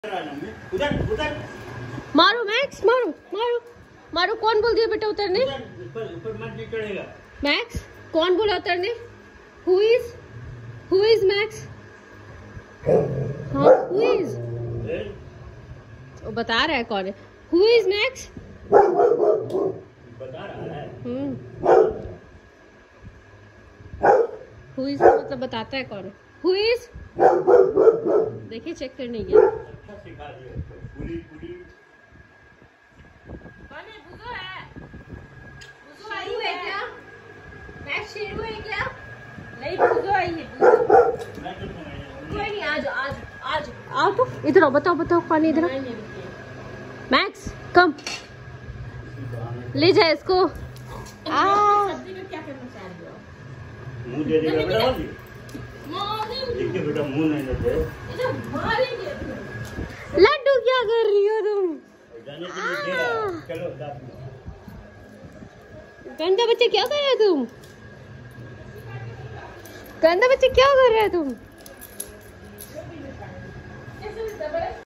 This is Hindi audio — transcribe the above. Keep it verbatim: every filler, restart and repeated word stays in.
उधर उधर मारो मैक्स, मारो मारो मारो। कौन बोल दिया बेटा उतरने? ऊपर ऊपर मत चढ़ेगा। मैक्स कौन बोला उतरने? Who is who is Max? हाँ हु इज? वो बता रहा है कौन है। Who is Max? बता रहा है। हम्म हु इज का मतलब बताता है कौन है। Who is? देखिए चेक करने गया। अच्छा सिखा दिया। पूरी पूरी कौन है? बुजो है। बुजो आई है क्या? मैक्स शेरू है क्या? नहीं बुजो आई है। बुजो मैं तो सुनाई कोई नहीं। आज आज आज आओ तो इधर आओ। बताओ बताओ कौन है इधर? मैक्स कम ले जाए इसको। आ सब्जी में क्या करना चाह रही हो? मुंह दे देगा बेटा। वाली देखिए बेटा मुंह नहीं देते। इधर मारेंगे। लड्डू क्या कर रही हो तुम? जाने के लिए दे रहा है। चलो दांत में। गंदा बच्चे क्या कर रहे हो तुम? गंदा बच्चे क्या कर रहे हो तुम?